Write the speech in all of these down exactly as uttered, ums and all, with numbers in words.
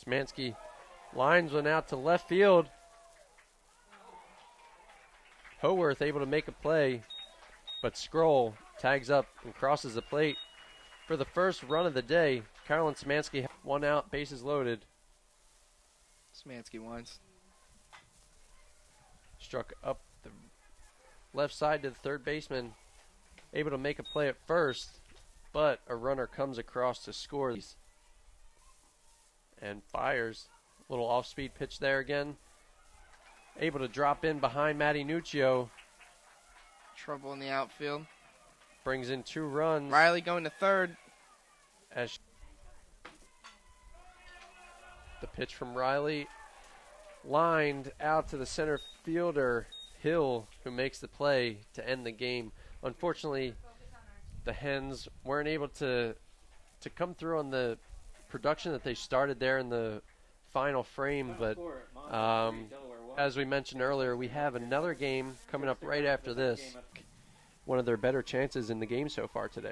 Smansky lines one out to left field. Howarth able to make a play, but Scroll tags up and crosses the plate for the first run of the day. Carolyn Smansky, one out, bases loaded. Smansky winds. Struck up the left side to the third baseman, able to make a play at first, but a runner comes across to score and fires. A little off-speed pitch there again. Able to drop in behind Matty Nuccio. Trouble in the outfield. Brings in two runs. Riley going to third. As the pitch from Riley lined out to the center fielder, Hill, who makes the play to end the game. Unfortunately, the Hens weren't able to to come through on the production that they started there in the final frame, but um, as we mentioned earlier, we have another game coming up right after this. One of their better chances in the game so far today.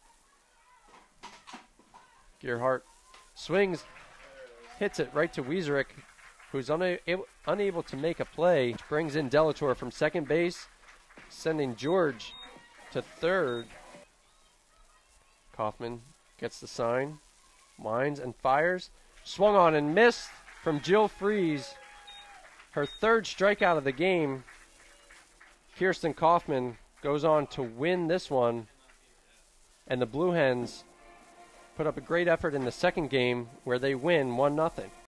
Gearhart swings, hits it right to Wieserick, who's una unable to make a play. Brings in Delator from second base, sending George to third. Coffman gets the sign, winds and fires. Swung on and missed from Jill Freeze. Her third strikeout of the game. Kiersten Coffman goes on to win this one. And the Blue Hens put up a great effort in the second game where they win one nothing.